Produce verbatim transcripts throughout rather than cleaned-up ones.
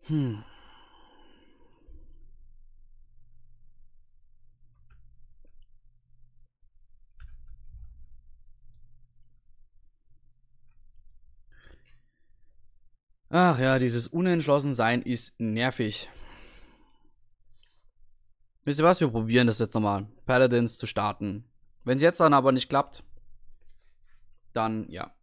Hm. Ach ja, dieses Unentschlossensein ist nervig. Wisst ihr was? Wir probieren das jetzt nochmal. Paladins zu starten. Wenn es jetzt dann aber nicht klappt, dann ja.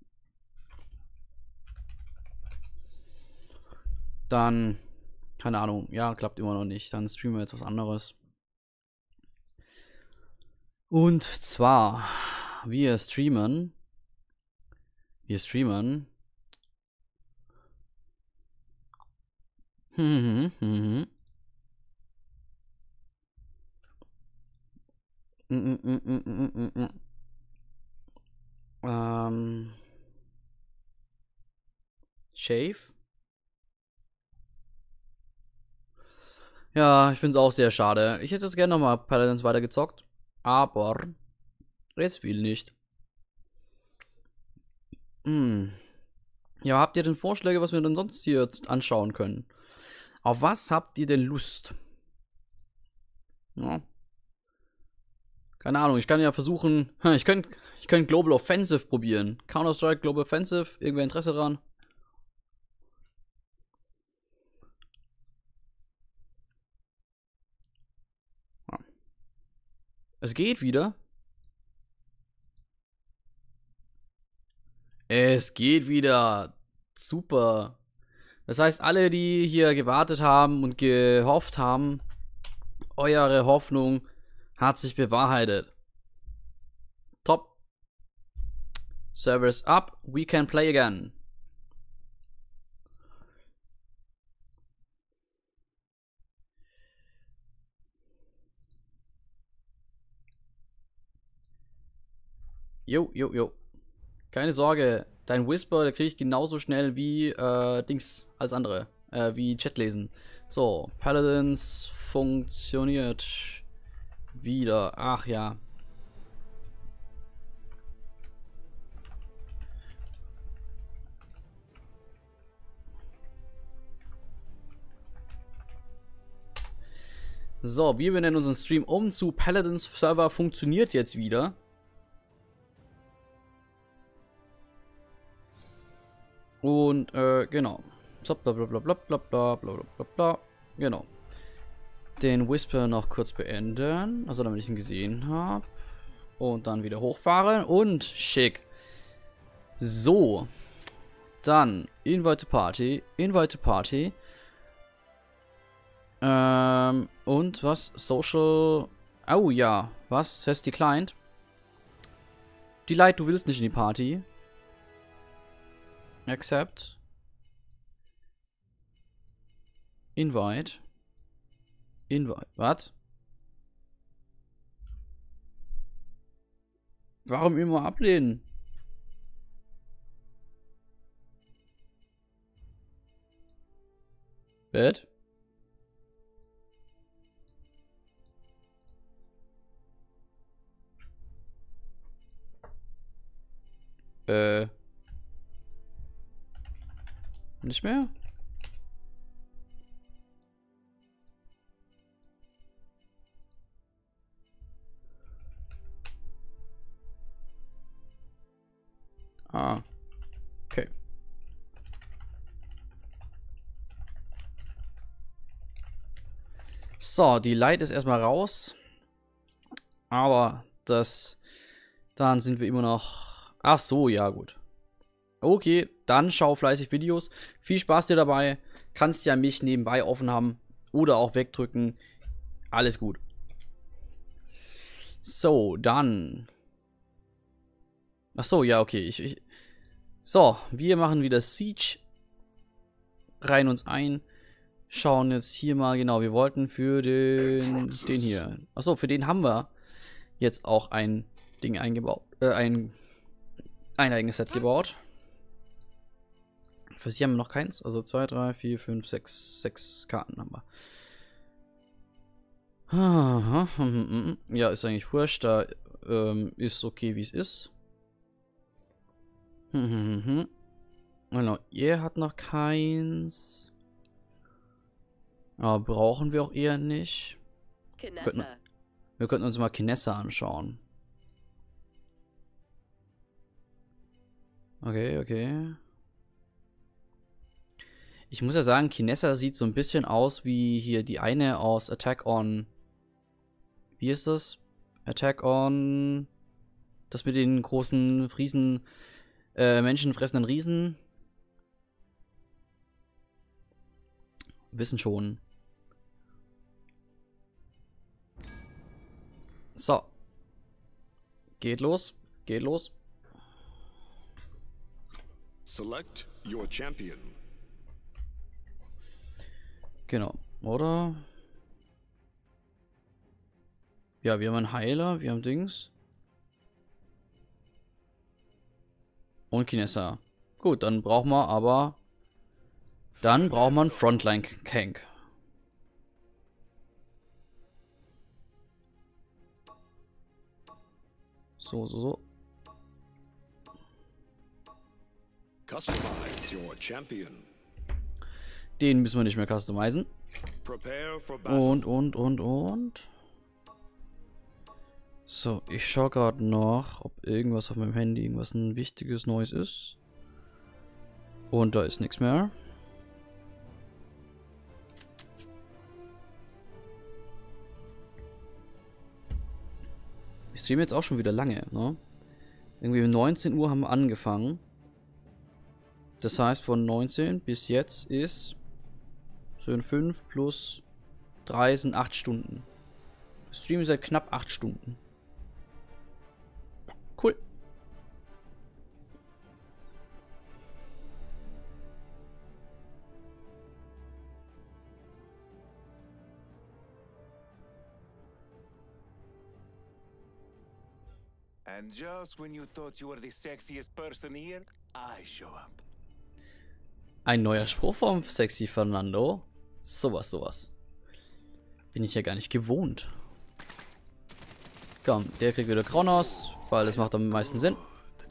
Dann, keine Ahnung, ja, klappt immer noch nicht. Dann streamen wir jetzt was anderes. Und zwar, wir streamen. Wir streamen. Hm, hm, hm, hm. Mm, mm, mm, mm, mm, mm. Ähm. Shave? Ja, ich finde es auch sehr schade. Ich hätte es gerne nochmal Paladins weitergezockt. Aber es will nicht. Hm. Ja, habt ihr denn Vorschläge, was wir denn sonst hier anschauen können? Auf was habt ihr denn Lust? Ja. Keine Ahnung, ich kann ja versuchen. Ich könnte ich könnt Global Offensive probieren. Counter-Strike, Global Offensive. Irgendwer Interesse dran? Ja. Es geht wieder. Es geht wieder. Super. Das heißt, alle, die hier gewartet haben und gehofft haben, eure Hoffnung hat sich bewahrheitet. Top. Servers up. We can play again. Jo, jo, jo. Keine Sorge. Dein Whisper, der kriege ich genauso schnell wie äh, Dings als andere. Äh, wie Chat lesen. So, Paladins funktioniert wieder. Ach ja. So, wir benennen unseren Stream um zu Paladins Server funktioniert jetzt wieder. Und, äh, genau. So, bla bla bla bla bla bla bla bla bla. Genau. Den Whisper noch kurz beenden. Also, damit ich ihn gesehen habe. Und dann wieder hochfahren. Und schick. So. Dann Invite to Party. Invite to Party. Ähm, und was? Social. Oh ja. Was? Has declined. Delight, du willst nicht in die Party. Accept. Invite. Invite. Was? Warum immer ablehnen? Bett? Äh. Nicht mehr? Ah. Okay. So, die Light ist erstmal raus. Aber das. Dann sind wir immer noch. Ach so, ja, gut. Okay, dann schau fleißig Videos. Viel Spaß dir dabei. Kannst ja mich nebenbei offen haben. Oder auch wegdrücken. Alles gut. So, dann. Ach so, ja, okay. Ich, ich. So, wir machen wieder Siege. Reihen uns ein. Schauen jetzt hier mal, genau, wir wollten für den, den hier. Achso, für den haben wir jetzt auch ein Ding eingebaut. Äh, ein, ein eigenes Set gebaut. Für sie haben wir noch keins. Also zwei, drei, vier, fünf, sechs, sechs Karten haben wir. Ja, ist eigentlich wurscht. Da ähm, ist okay, wie es ist. Genau, ihr hat noch keins. Aber brauchen wir auch eher nicht. Wir könnten, Kinessa. wir könnten uns mal Kinessa anschauen. Okay, okay. Ich muss ja sagen, Kinessa sieht so ein bisschen aus wie hier die eine aus Attack on... Wie ist das? Attack on... Das mit den großen Riesen... Äh, menschenfressenden Riesen. Wissen schon. So. Geht los. Geht los. Select your champion. Genau. Oder? Ja, wir haben einen Heiler. Wir haben Dings. Und Kinessa. Gut, dann brauchen wir aber... Dann braucht man Frontline-Tank. So, so, so. Customize your champion. Den müssen wir nicht mehr customizen. Prepare for battle. Und, und, und, und. So, ich schaue gerade noch, ob irgendwas auf meinem Handy, irgendwas ein wichtiges Neues ist. Und da ist nichts mehr. Ich streame jetzt auch schon wieder lange, ne? Irgendwie um neunzehn Uhr haben wir angefangen. Das heißt, von neunzehn bis jetzt ist so fünf plus drei sind acht Stunden. Ich streame seit knapp acht Stunden. Cool. And just when you thought you were the sexiest person here, I show up. Ein neuer Spruch vom Sexy Fernando. Sowas, sowas. Bin ich ja gar nicht gewohnt. Komm, der kriegt wieder Kronos, weil das macht am meisten Sinn.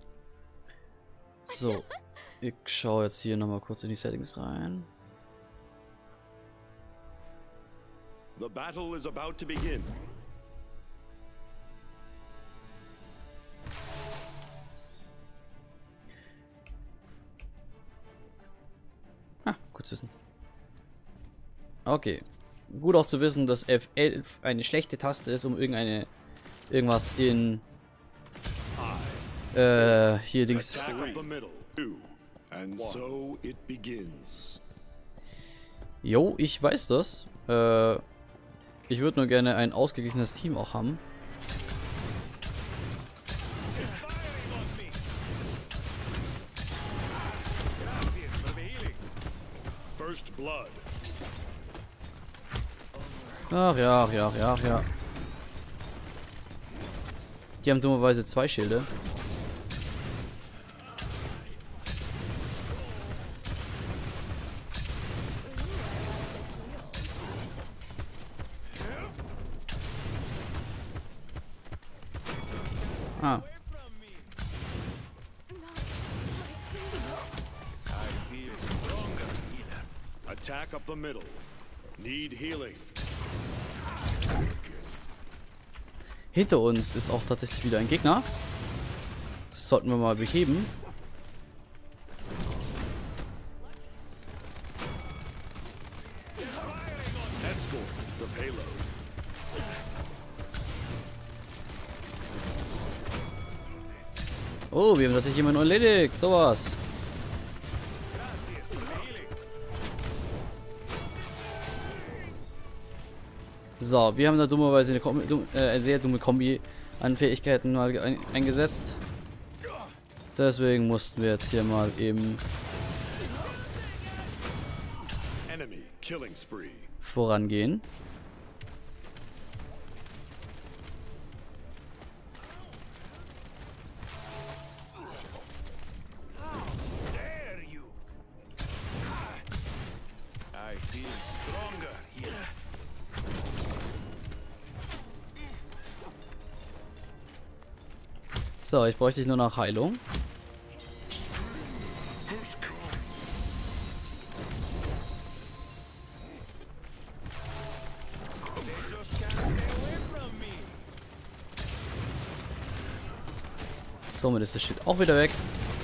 So, ich schaue jetzt hier nochmal kurz in die Settings rein. The battle is about to begin. Ah, kurz wissen. Okay. Gut auch zu wissen, dass F elf eine schlechte Taste ist, um irgendeine irgendwas in äh, hier Dings. Attack of the middle. Two. And so it begins. Jo, ich weiß das. Äh, ich würde nur gerne ein ausgeglichenes Team auch haben. First blood. Ach ja, ach ja, ach ja, ach ja. Die haben dummerweise zwei Schilde. Ah. Attack up the middle. Need healing. Hinter uns ist auch tatsächlich wieder ein Gegner. Das sollten wir mal beheben. Escort the payload. Oh, wir haben tatsächlich jemanden erledigt. Sowas. So, wir haben da dummerweise eine, Kombi, dumm, äh, eine sehr dumme Kombi an Fähigkeiten mal ein, eingesetzt. Deswegen mussten wir jetzt hier mal eben Enemy killing spree. vorangehen. Dare you? I feel stronger here. So, ich bräuchte nur noch Heilung. Somit ist das Shit auch wieder weg.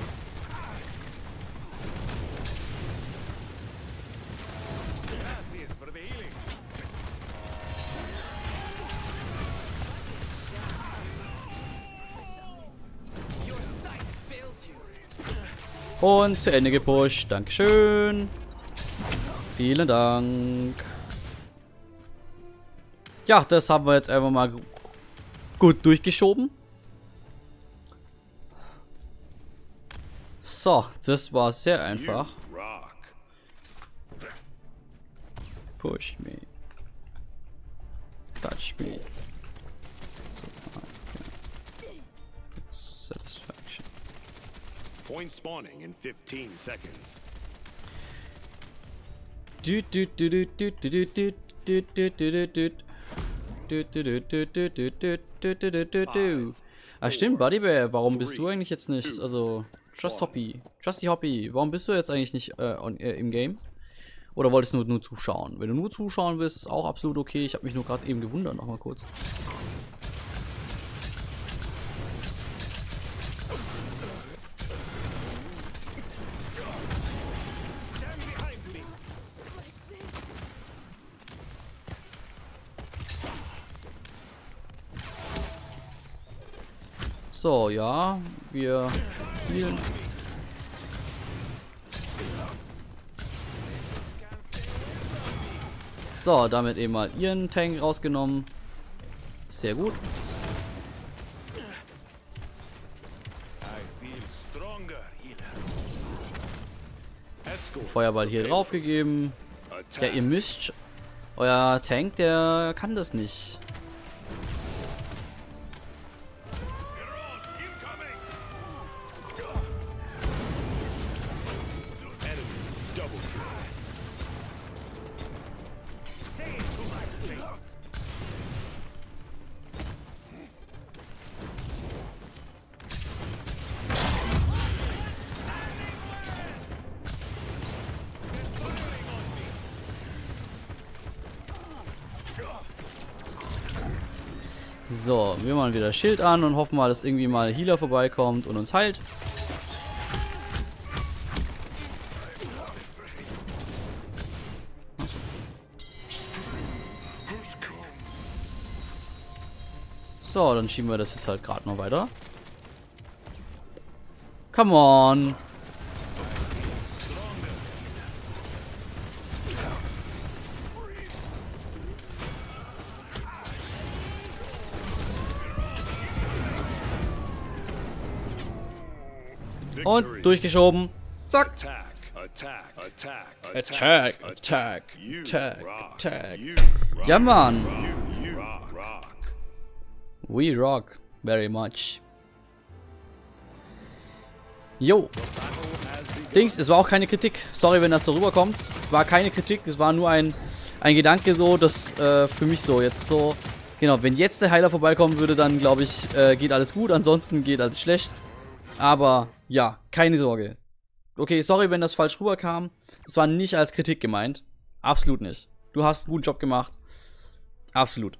Und zu Ende gepusht. Dankeschön. Vielen Dank. Ja, das haben wir jetzt einfach mal gut durchgeschoben. So, das war sehr einfach. Push me. Touch me. So, okay. Satisfaction. Point spawning in fifteen seconds. Du du du du du du du du du du du. Du, du, du, du, du, du, du, du, du, du, du. Ah, stimmt, Buddy Bear, warum bist du eigentlich jetzt nicht, also, Just Hoppy, Justy Hoppy, warum bist du jetzt eigentlich nicht äh, on, äh, im Game? Oder wolltest du nur, nur zuschauen? Wenn du nur zuschauen willst, ist auch absolut okay, ich habe mich nur gerade eben gewundert, nochmal kurz. So, ja, wir spielen. So, damit eben mal ihren Tank rausgenommen. Sehr gut. Feuerball hier drauf gegeben. Ja, ihr müsst. Euer Tank, der kann das nicht. So, wir machen wieder Schild an und hoffen mal, dass irgendwie mal ein Healer vorbeikommt und uns heilt. So, dann schieben wir das jetzt halt gerade noch weiter. Come on! Und durchgeschoben. Zack. Attack, attack, attack, Attack, attack, You attack, rock. attack. You rock. Ja, Mann. You, you rock, rock. We rock very much. Jo. Dings, es war auch keine Kritik. Sorry, wenn das so rüberkommt. War keine Kritik, es war nur ein, ein Gedanke so, dass äh, für mich so jetzt so. Genau, wenn jetzt der Heiler vorbeikommen würde, dann glaube ich, äh, geht alles gut. Ansonsten geht alles schlecht. Aber ja, keine Sorge. Okay, sorry, wenn das falsch rüberkam. Es war nicht als Kritik gemeint. Absolut nicht. Du hast einen guten Job gemacht. Absolut.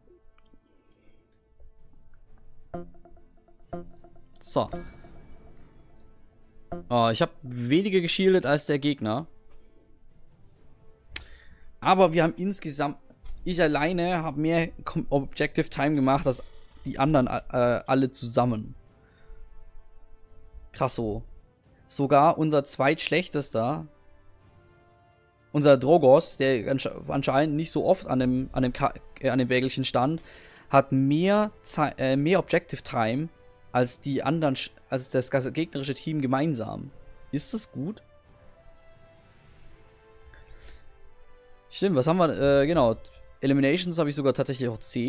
So. Oh, ich habe weniger geschildet als der Gegner. Aber wir haben insgesamt... Ich alleine habe mehr Objective Time gemacht als die anderen äh, alle zusammen. Krasso. Sogar unser zweitschlechtester, unser Drogos, der anscheinend nicht so oft an dem, an dem, Ka äh, an dem Wägelchen stand, hat mehr, äh, mehr Objective Time als die anderen, als das gegnerische Team gemeinsam. Ist das gut? Stimmt, was haben wir? Äh, genau. Eliminations habe ich sogar tatsächlich auch zehn.